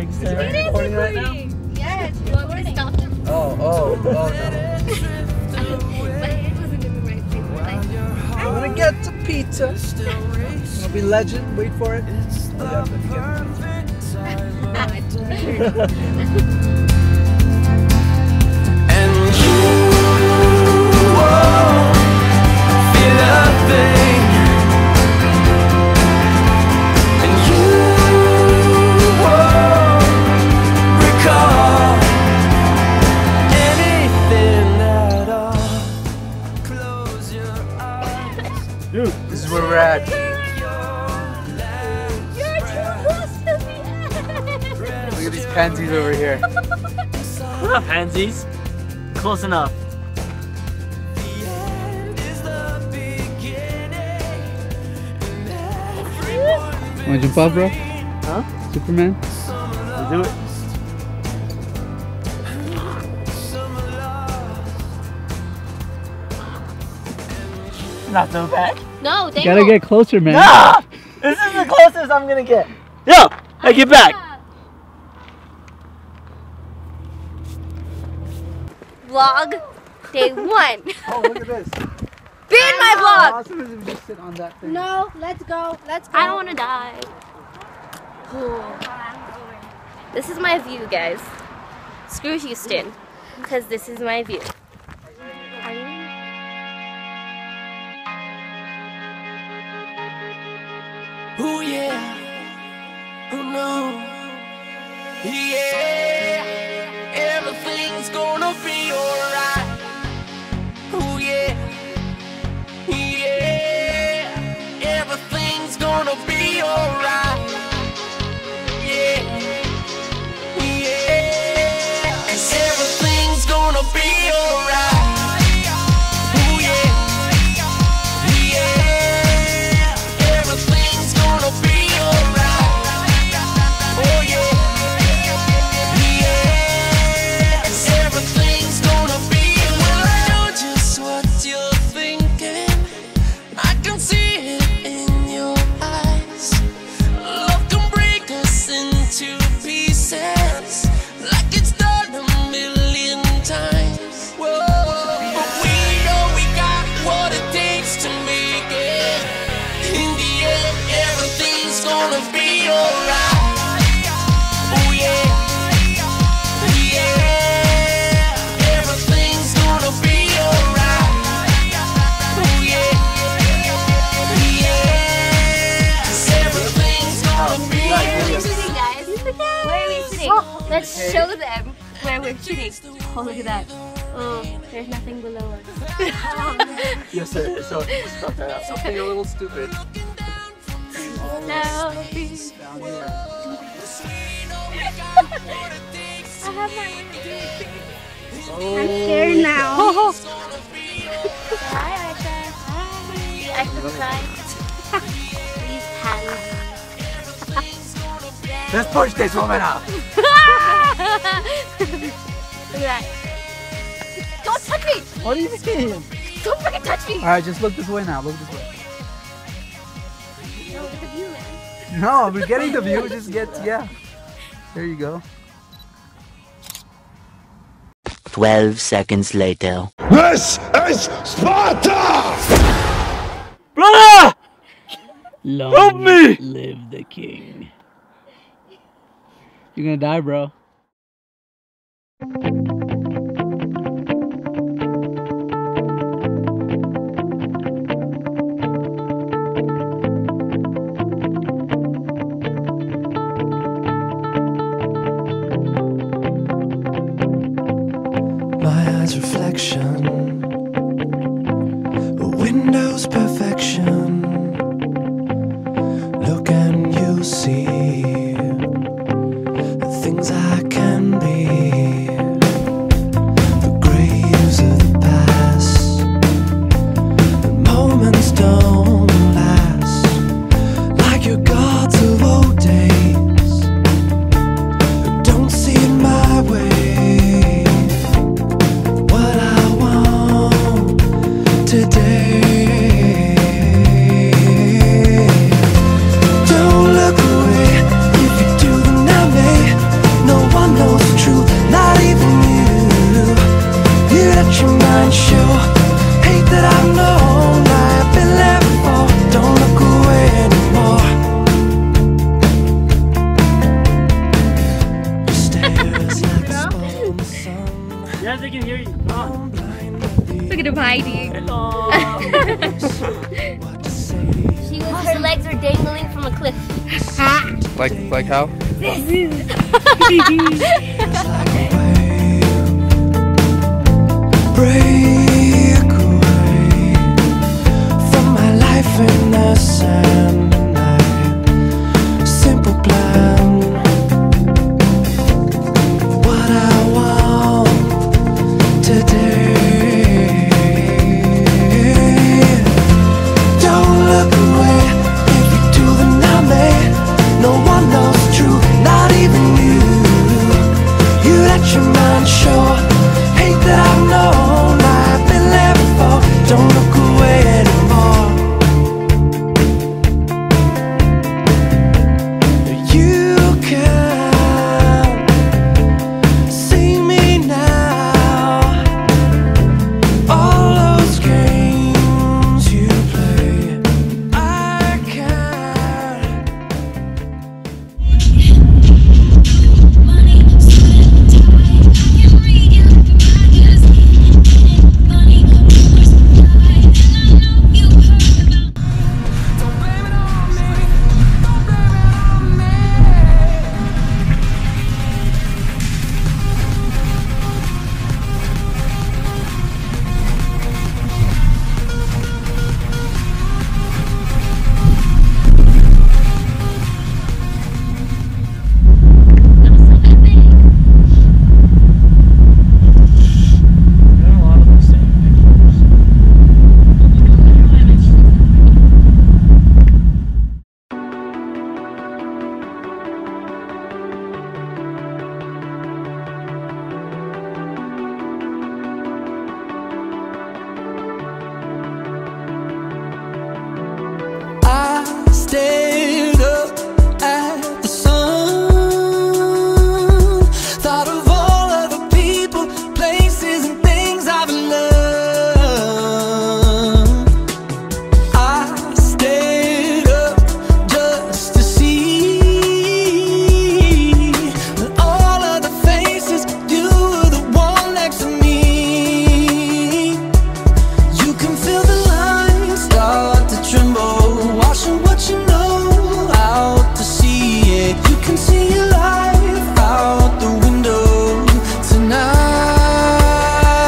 next time. It is Recording right now? Yeah, it's recording. Stop the Oh no. But it wasn't in the right place. I'm gonna get the pizza. It's gonna be legend. Wait for it. Oh, yeah, I'm gonna get the pizza. And you won't feel a thing. And you won't recall anything at all. Close your eyes. Dude, this is where we're at. You're too close to the end. Look at these pansies over here. We're not pansies. Close enough. Wanna jump off, bro? Huh? Superman? We'll do it. Not so bad. No, they Gotta get closer, man. Ah! This is the closest I'm gonna get. Yo! Hey, get back! Vlog day 1. Oh, look at this. Be in my vlog. Awesome if we just sit on that thing. No, let's go. Let's go. I don't want to die. This is my view, guys. Screw Houston, because this is my view. Oh yeah, oh no, yeah, everything's gonna be alright. Oh yeah, yeah, everything's gonna be alright. Yeah, yeah, 'cause everything's gonna be alright. Let's show them where we're shooting. Oh, look at that. Oh, there's nothing below us. Yes, sir. So, stop that out. Something a little stupid. No. Down here. I have my Oh. I'm scared now. Hi, Aisha. Hi. I subscribe. Please hands. Let's push this woman up. Look at that. Don't touch me! What do you mean? Don't freaking touch me! Alright, just look this way now. Look this way. No, look at the view, man. No, we're getting the view. Just get, yeah. There you go. 12 seconds later. This is Sparta! Brother! Long Help me! live the king. You're gonna die, bro. My eyes reflection, a window's perfection. Look and you'll see the things I can be. The graves of the past, the moments don't last like your gods of old days who don't see my way. Today can hear you. Come on. Look at him hiding. Hello. Her legs are dangling from a cliff. Like how? Break away from my life in the sand, and I simple plan what I want today. Don't look away. If you do, then I may. No one knows true, not even you. You let your mind show hate that I've known. I've been there before. Don't look away anymore. You can see me now. All those games you play, I can't. Stayed up at the sun, thought of all of the people, places and things I've loved. I stayed up just to see all of the faces. You were the one next to me. You can feel the lines start to tremble, washing what you know out to sea. Yeah, you can see your life out the window tonight.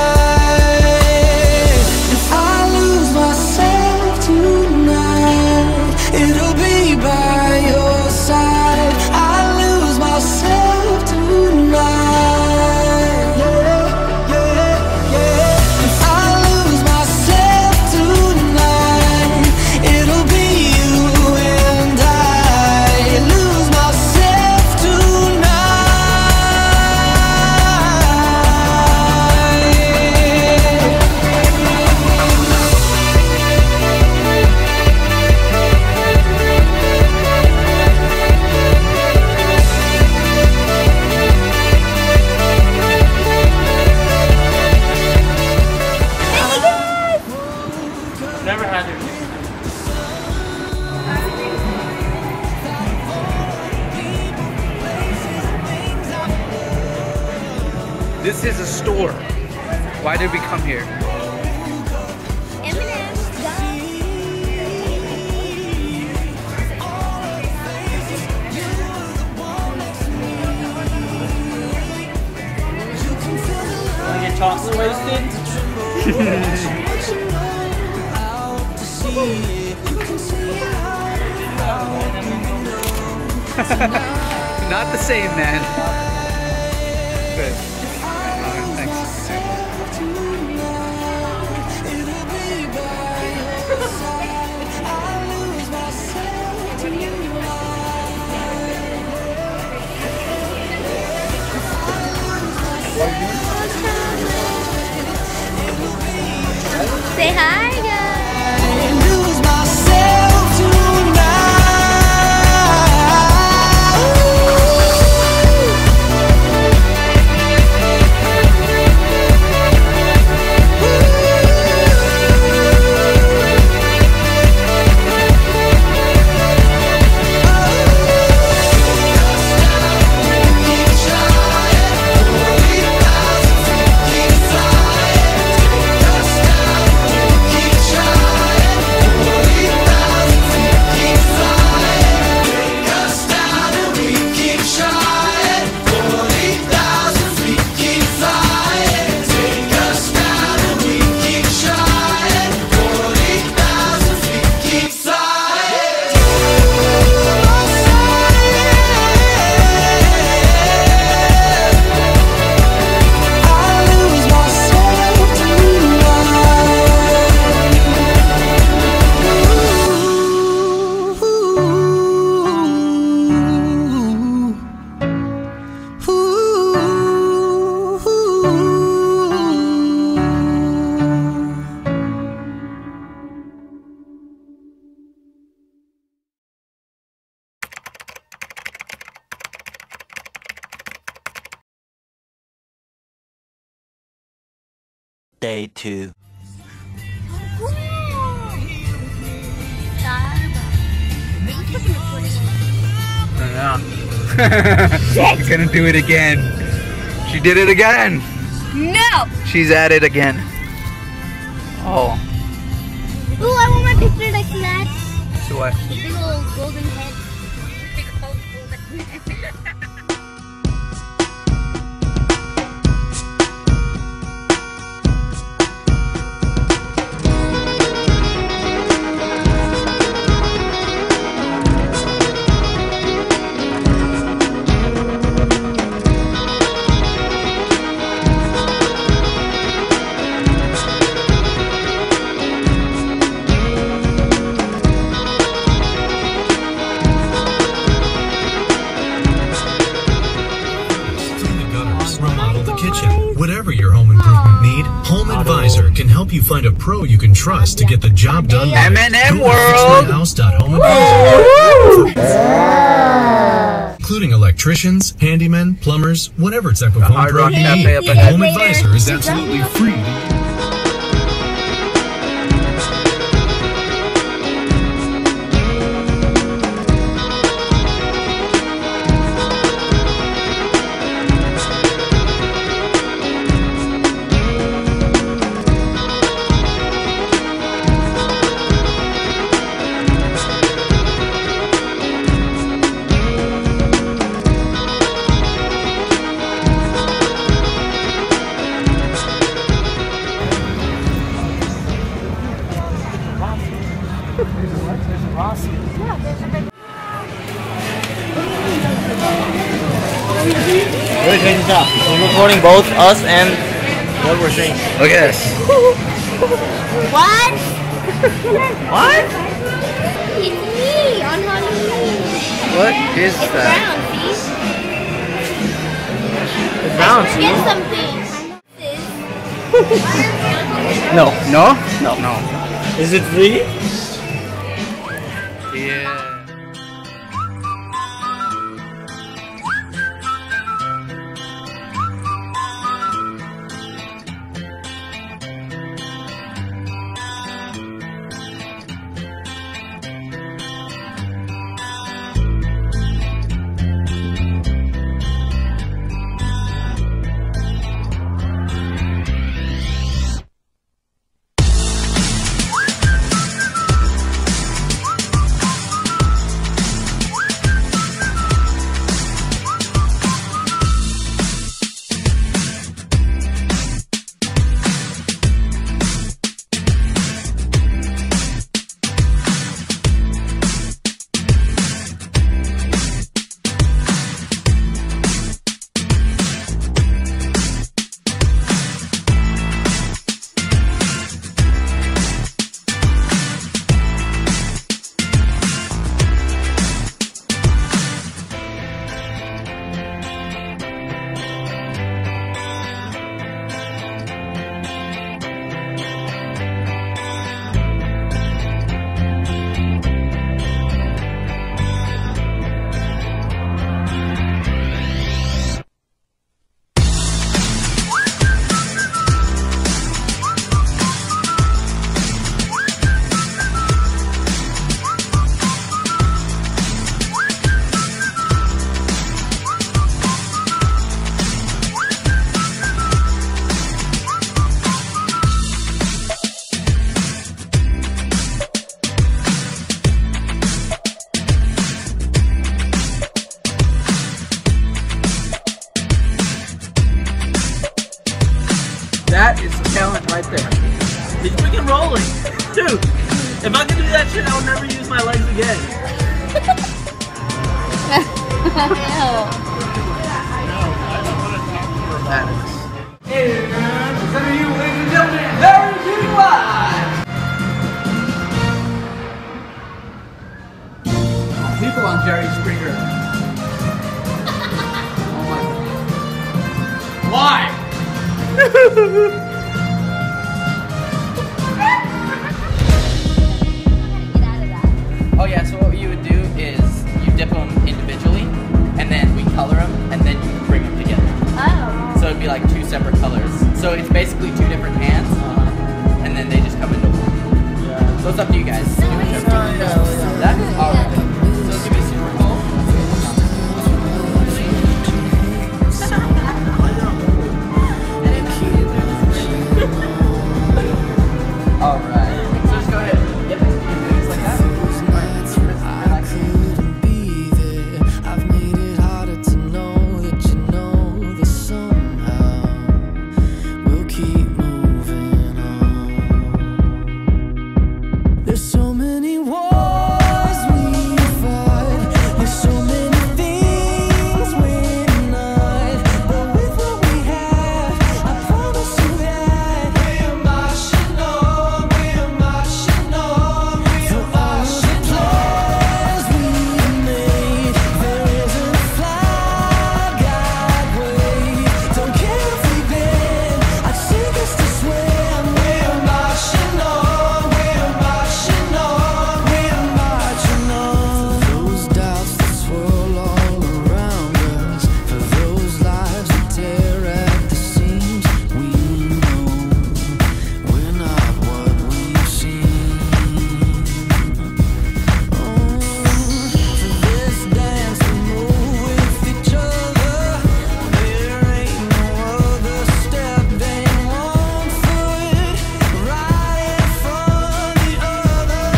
If I lose myself tonight, it'll be by your side. I lose myself tonight. Yeah, yeah, yeah. If I lose myself tonight, it'll be you and I. Lose myself tonight. Never had it. This is a store. Why did we come here? Want to get chocolate wasted? Not the same, man. Good. Thanks. Say hi, guys. Lose myself tonight. Day 2. She's gonna do it again. She did it again. No! She's at it again. Oh. Ooh, I want my picture like that. So what? With the little golden head. Whatever your home improvement need, Home Advisor can help you find a pro you can trust to get the job done right. M&M World! FixMyHouse.HomeAdvisor. Including electricians, handymen, plumbers, whatever type of home pro you need. Home Advisor is absolutely free. We're changing stuff. We're recording both us and what we're saying. Look at this. What? What? It's me on Halloween. What is It's that? brown, see? It's brown. Get something. No. No? No. No. Is it free? Yeah. That is talent right there. He's freaking rolling. Dude, if I could do that shit, I'll never use my legs again. Hey, man. Some of you, ladies and gentlemen, very Beauty Live! People on Jerry Springer. Oh my God. Why? Oh yeah, so what you would do is you dip them individually, and then we color them, and then you bring them together. Oh. So it'd be like two separate colors. So it's basically two different hands, and then they just come into one. So it's up to you guys. Do whichever. That? Alright. So it's gonna be super cool. Alright. So just go ahead. Yep. You can do this like that. Couldn't be there. I've made it harder to know that you know that somehow we'll keep moving on. There's so many wars we fight. There's so many things we're denied. But with what we have, I promise you that we're marching on, we're marching on, we're marching on. We made there isn't a flag I'd wave. Don't care if we bend, I'd sink us to swim. We're marching on, we're marching on, we're marching on. For those doubts that swirl all around us, for those lives that tear at the seams, we know we're not what we've seen. For this dance we move with each other, there ain't no other step than one foot right in front of the other.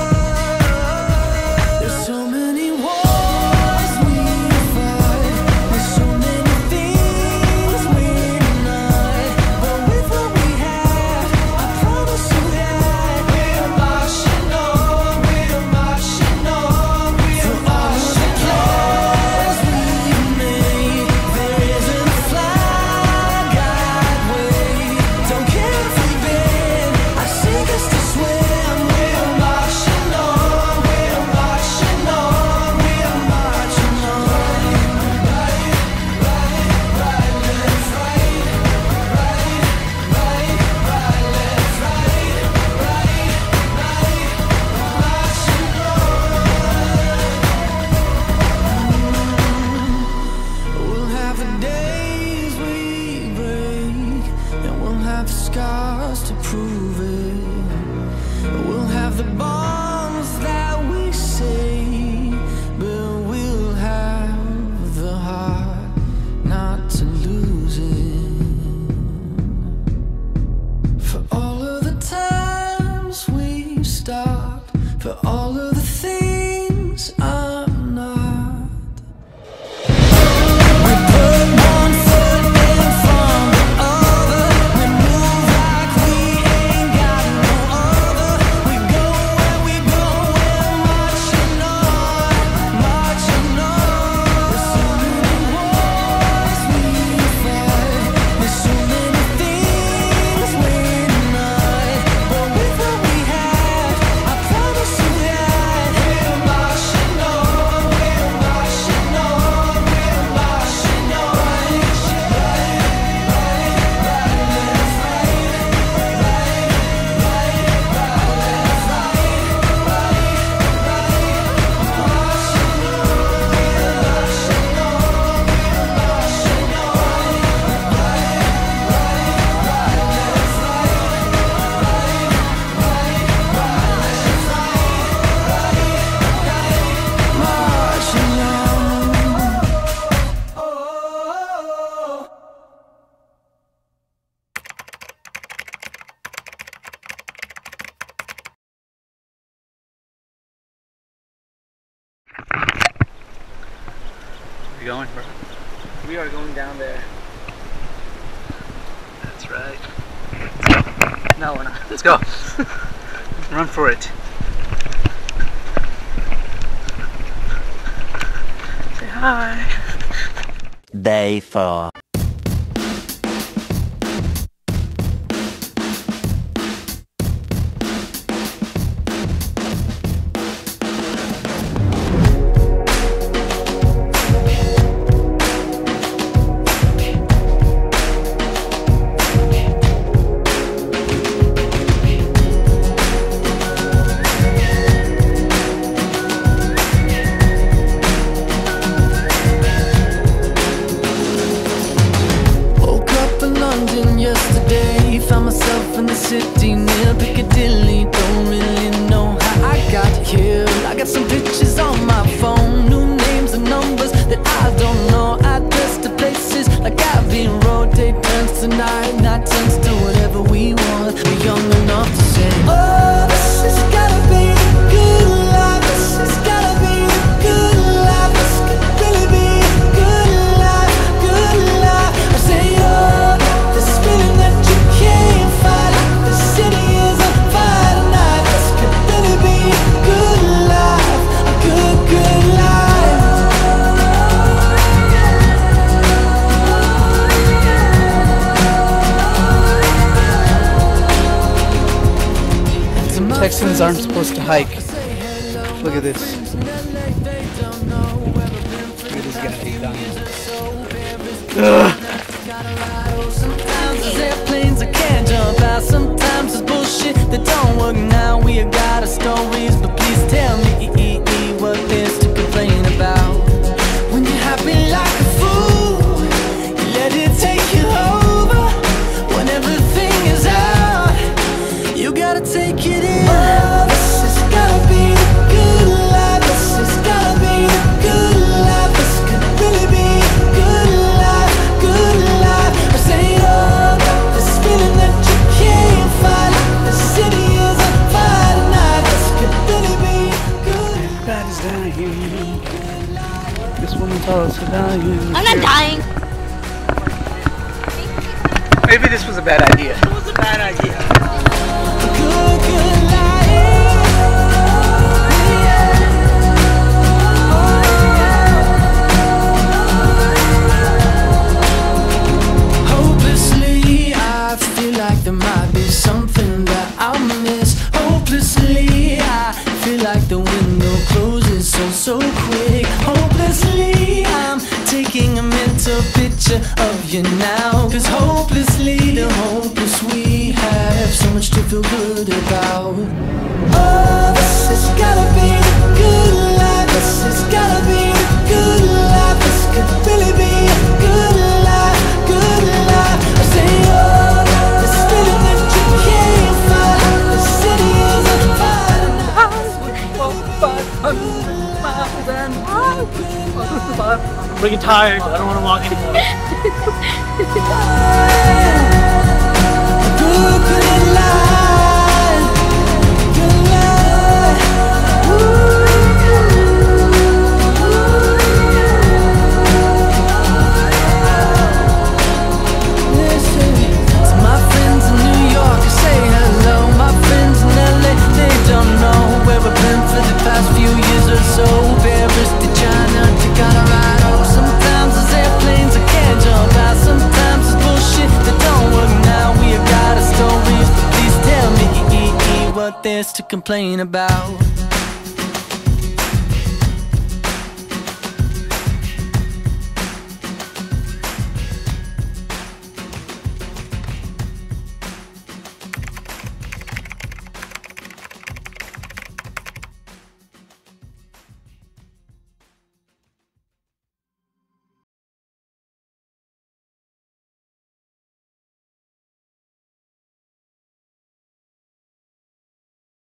There's so many wars we fight, there's so many things we're denied. But with what we have, I promise you that we're marching on, we're marching on, we're marching on. We made there isn't a flag I'd wave. Don't care if we bend, I'd sink us to swim. We're marching on, we're marching on, we're marching on. Right, let's right, let's We'll have the days we break, and we'll have the scars to prove it. We'll have the bonds that we say, but we'll have the heart not to lose it. For all of the times we've stopped, for all of the things I'm not. We put one foot in front of the other. We move like we ain't got no other. We go where we go, we're marching on, marching on. There's so many wars we fight, there's so many things we're denied. But with what we have, I promise you that we're marching on, we're marching on, we're marching on. Marching on. Where you going, bro? We are going down there. That's right. No, we're not. Let's go. Run for it. Say hi. Day 4. tonight. Night turns to whatever we want. We're young enough to say, oh, this has gotta be the good life. This has gotta be the good life. This could really be the good life, good life. I say, oh, this feeling that you can't fight. The city is on fire tonight. This could really be a good life, a good, good life. Texans aren't supposed to hike. Look at this. Look at this guy. Sometimes there's airplanes I can't jump out. Sometimes there's bullshit that don't work now. We have got our stories, but please tell me what there's to complain about. When you're happy like a fool, you let it take you over. When everything is out, you gotta take it in. Oh, this has gotta be the good life. This has gotta be the good life. This could really be a good life, good life. I say, oh, this feeling that you can't fight. The city is on fire tonight. This could really be good. God is dying. This woman taught us to value. I'm not dying. Maybe this was a bad idea. It was a bad idea. Good, good life. Hopelessly, I feel like there might be something that I'll miss. Hopelessly, I feel like the window closes so quick. Hopelessly, I'm taking a mental picture of you now. Cause hopelessly, the hopeless we have so much to feel good about. Oh, this has gotta be the good life. This has gotta be the good life. This could really be a good life, good life. I say, oh, this feeling that you can't fight. The city is on fire. I'm freaking tired. I don't want to walk anymore. Good, good life, good life. Listen to my friends in New York, I say hello. My friends in LA, they don't know where we've been for the past few years or so. Paris to China to Colorado. Sometimes there's airplanes I can't jump out. Sometimes it's bullshit that don't work now. We have got our stories, but please tell me what there's to complain about.